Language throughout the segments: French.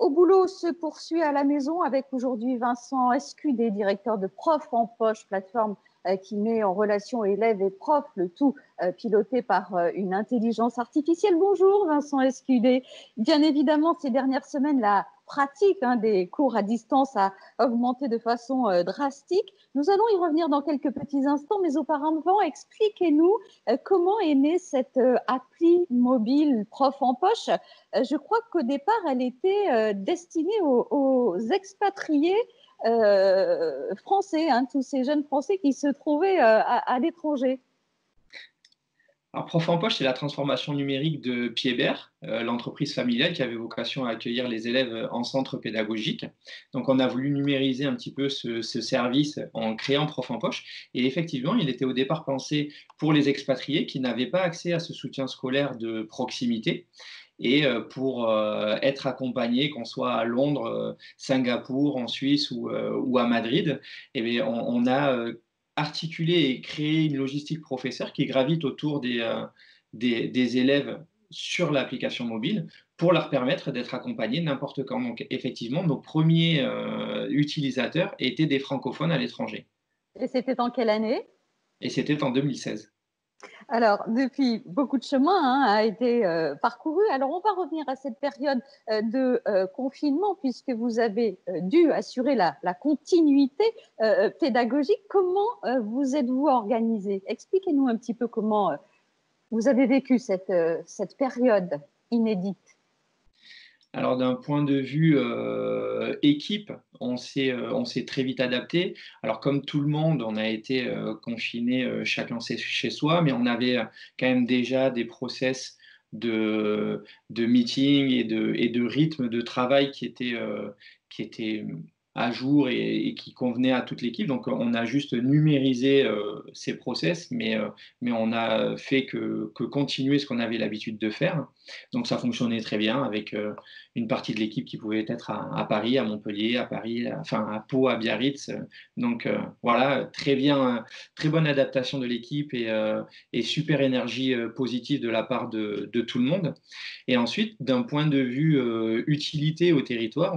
au boulot se poursuit à la maison avec aujourd'hui Vincent Escudé, directeur de Prof en Poche, plateforme qui met en relation élèves et profs, le tout piloté par une intelligence artificielle. Bonjour Vincent Escudé. Bien évidemment, ces dernières semaines, la pratique des cours à distance a augmenté de façon drastique. Nous allons y revenir dans quelques petits instants, mais auparavant, expliquez-nous comment est née cette appli mobile Prof en Poche. Je crois qu'au départ, elle était destinée aux expatriés français, tous ces jeunes Français qui se trouvaient à l'étranger. Alors, Prof en Poche, c'est la transformation numérique de Piebert, l'entreprise familiale qui avait vocation à accueillir les élèves en centre pédagogique. Donc, on a voulu numériser un petit peu ce service en créant Prof en Poche. Et effectivement, il était au départ pensé pour les expatriés qui n'avaient pas accès à ce soutien scolaire de proximité. Et pour être accompagnés, qu'on soit à Londres, Singapour, en Suisse ou à Madrid, eh bien, on a articuler et créer une logistique professeur qui gravite autour des élèves sur l'application mobile pour leur permettre d'être accompagnés n'importe quand. Donc effectivement, nos premiers utilisateurs étaient des francophones à l'étranger. Et c'était en quelle année? Et c'était en 2016. Alors, depuis, beaucoup de chemin a été parcouru. Alors, on va revenir à cette période de confinement, puisque vous avez dû assurer la continuité pédagogique. Comment vous êtes-vous organisé? Expliquez-nous un petit peu comment vous avez vécu cette période inédite. Alors d'un point de vue équipe, on s'est très vite adapté. Alors comme tout le monde, on a été confinés chacun chez soi, mais on avait quand même déjà des process de meeting et de rythme de travail qui étaient à jour et qui convenaient à toute l'équipe. Donc on a juste numérisé ces process, mais on a fait que continuer ce qu'on avait l'habitude de faire. Donc ça fonctionnait très bien avec une partie de l'équipe qui pouvait être à Paris, à Montpellier, à Paris, enfin à Pau, à Biarritz. Donc voilà, très bien, très bonne adaptation de l'équipe et super énergie positive de la part de tout le monde. Et ensuite, d'un point de vue utilité au territoire,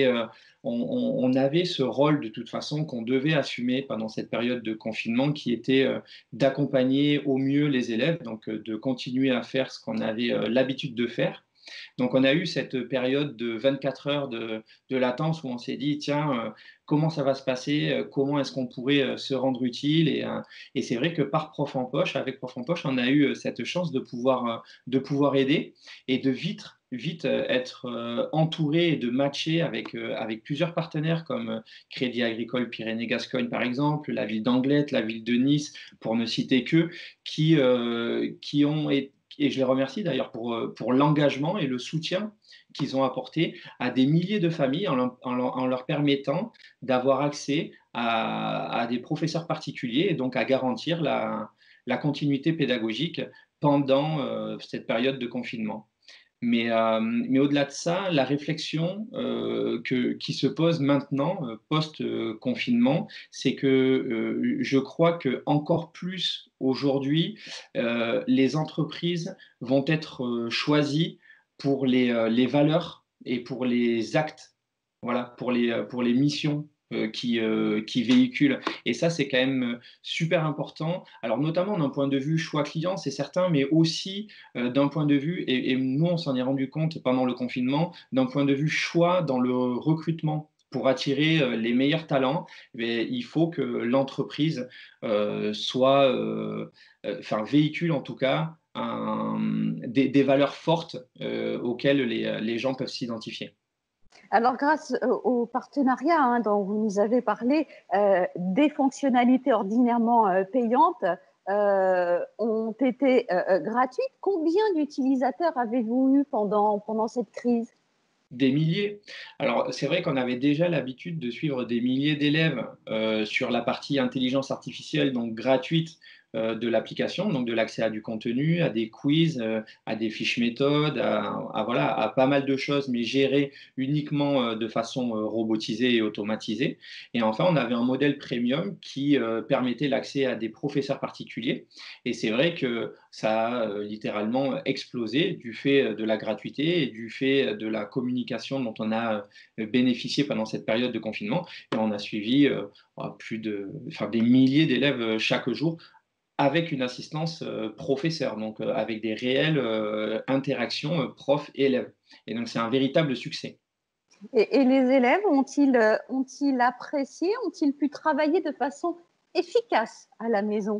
on avait ce rôle de toute façon qu'on devait assumer pendant cette période de confinement qui était d'accompagner au mieux les élèves, donc de continuer à faire ce qu'on avait l'habitude de faire. Donc, on a eu cette période de 24 heures de latence où on s'est dit, tiens, comment ça va se passer? Comment est-ce qu'on pourrait se rendre utile? Et c'est vrai que par Prof en Poche, avec Prof en Poche, on a eu cette chance de pouvoir aider et de vite être entouré et de matcher avec plusieurs partenaires comme Crédit Agricole Pyrénées-Gascogne, par exemple, la ville d'Anglet, la ville de Nice, pour ne citer que, qui ont été et je les remercie d'ailleurs pour l'engagement et le soutien qu'ils ont apporté à des milliers de familles en leur permettant d'avoir accès à des professeurs particuliers et donc à garantir la continuité pédagogique pendant cette période de confinement. Mais au-delà de ça, la réflexion qui se pose maintenant, post-confinement, c'est que je crois que encore plus aujourd'hui, les entreprises vont être choisies pour les valeurs et pour les actes, voilà, pour les missions qui véhiculent. Et ça, c'est quand même super important. Alors, notamment d'un point de vue choix client, c'est certain, mais aussi d'un point de vue, et nous, on s'en est rendu compte pendant le confinement, d'un point de vue choix dans le recrutement. Pour attirer les meilleurs talents, il faut que l'entreprise véhicule en tout cas des valeurs fortes auxquelles les gens peuvent s'identifier. Alors, grâce au partenariat dont vous nous avez parlé, des fonctionnalités ordinairement payantes ont été gratuites. Combien d'utilisateurs avez-vous eu pendant cette crise? Des milliers. Alors, c'est vrai qu'on avait déjà l'habitude de suivre des milliers d'élèves sur la partie intelligence artificielle, donc gratuite, de l'application, donc de l'accès à du contenu, à des quiz, à des fiches méthodes, voilà, à pas mal de choses, mais gérées uniquement de façon robotisée et automatisée. Et enfin, on avait un modèle premium qui permettait l'accès à des professeurs particuliers. Et c'est vrai que ça a littéralement explosé du fait de la gratuité et du fait de la communication dont on a bénéficié pendant cette période de confinement. Et on a suivi des milliers d'élèves chaque jour avec une assistance professeur, donc avec des réelles interactions prof-élève. Et donc c'est un véritable succès. Et les élèves ont-ils apprécié, ont-ils pu travailler de façon efficace à la maison?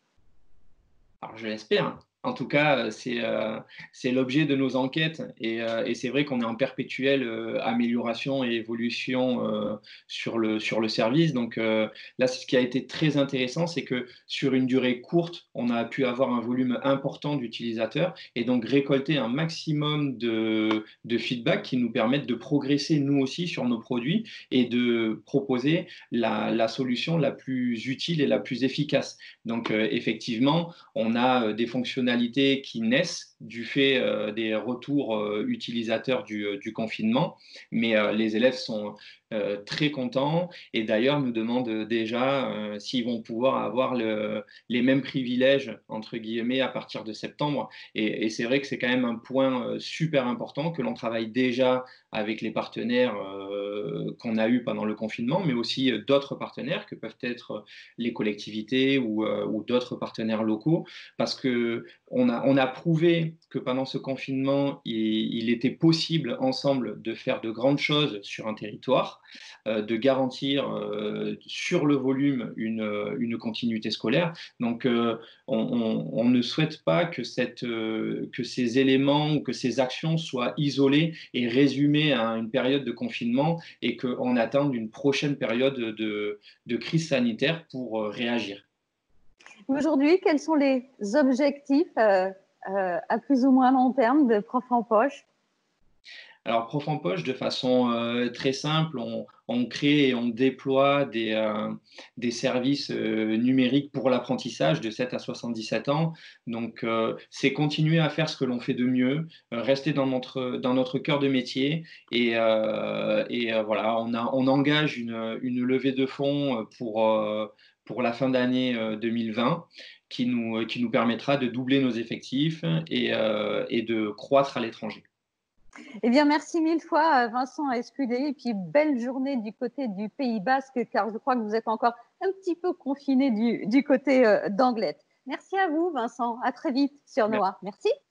Alors je l'espère. En tout cas, c'est l'objet de nos enquêtes et c'est vrai qu'on est en perpétuelle, amélioration et évolution, sur le service. Donc, là, ce qui a été très intéressant, c'est que sur une durée courte, on a pu avoir un volume important d'utilisateurs et donc récolter un maximum de feedback qui nous permettent de progresser nous aussi sur nos produits et de proposer la solution la plus utile et la plus efficace. Donc, effectivement, on a des fonctionnalités qui naissent du fait des retours utilisateurs du confinement, mais les élèves sont très contents et d'ailleurs nous demandent déjà s'ils vont pouvoir avoir les mêmes privilèges, entre guillemets, à partir de septembre. Et c'est vrai que c'est quand même un point super important que l'on travaille déjà avec les partenaires qu'on a eus pendant le confinement, mais aussi d'autres partenaires que peuvent être les collectivités ou d'autres partenaires locaux, parce qu'on a prouvé que pendant ce confinement, il était possible ensemble de faire de grandes choses sur un territoire, de garantir sur le volume une continuité scolaire. Donc, on ne souhaite pas que ces éléments ou que ces actions soient isolées et résumées à une période de confinement et qu'on attende une prochaine période de crise sanitaire pour réagir. Aujourd'hui, quels sont les objectifs à plus ou moins long terme de Prof en Poche? Alors, Prof en Poche, de façon très simple, on crée et on déploie des services numériques pour l'apprentissage de 7 à 77 ans. Donc, c'est continuer à faire ce que l'on fait de mieux, rester dans notre cœur de métier. Voilà, on engage une levée de fonds pour la fin d'année 2020 qui nous permettra de doubler nos effectifs et de croître à l'étranger. Eh bien, merci mille fois, Vincent Escudé, et puis belle journée du côté du Pays Basque, car je crois que vous êtes encore un petit peu confiné du côté d'Anglette. Merci à vous, Vincent. À très vite sur Noah. Merci.